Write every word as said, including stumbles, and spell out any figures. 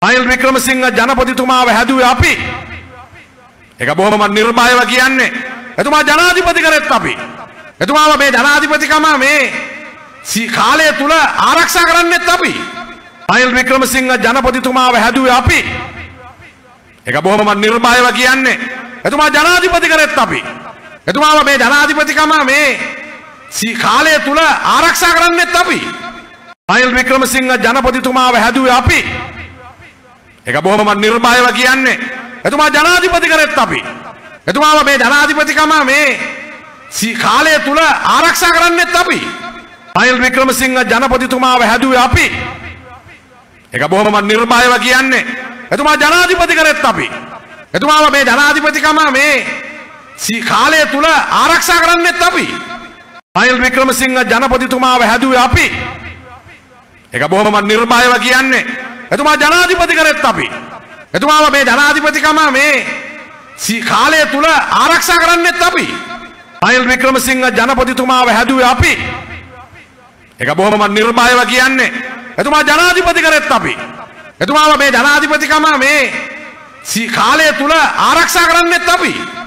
අනිල් වික්‍රමසිංහ ජනපතිතුමාව හැදුවේ අපි. ඒක බොහොම නිර්භයව කියන්නේ. එතුමා ජනාධිපති කරෙත් අපි. එතුමාව මේ ජනාධිපතිකම මේ කාලය තුල ආරක්ෂා කරන්නෙත් අපි. අනිල් වික්‍රමසිංහ ජනපතිතුමාව හැදුවේ අපි. ඒක බොහොම නිර්භයව කියන්නේ. එතුමා ජනාධිපති කරෙත් අපි. එතුමාව මේ ජනාධිපතිකම මේ කාලය තුල ආරක්ෂා කරන්නෙත් අපි. අනිල් වික්‍රමසිංහ ජනපතිතුමාව හැදුවේ අපි. ඒක බොහොම නිර්භයව කියන්නේ. එතුමා ජනාධිපති කරෙත් අපි. එතුමාව මේ ජනාධිපතිකම මේ කාලය තුල ආරක්ෂා කරන්නෙත් අපි. අනිල් වික්‍රමසිංහ ජනපතිතුමාව හැදුවේ අපි. ඒක බොහොම නිර්භයව කියන්නේ. එතුමා ජනාධිපති කරෙත් අපි. එතුමාව මේ ජනාධිපතිකම මේ කාලය තුල ආරක්ෂා කරන්නෙත් අපි. අනිල් වික්‍රමසිංහ ජනපතිතුමාව හැදුවේ අපි. ඒක බොහොම නිර්භයව කියන්නේ. එතුමා ජනාධිපති කරෙත් අපි. එතුමාව මේ ජනාධිපතිකම මේ කාලය තුල ආරක්ෂා කරන්නෙත් අපි. අනිල් වික්‍රමසිංහ ජනපතිතුමාව හැදුවේ අපි. ඒක බොහොම නිර්භයව කියන්නේ. එතුමා ජනාධිපති කරෙත් අපි. එතුමාව මේ ජනාධිපතිකම මේ කාලය තුල ආරක්ෂා කරන්නෙත් අපි.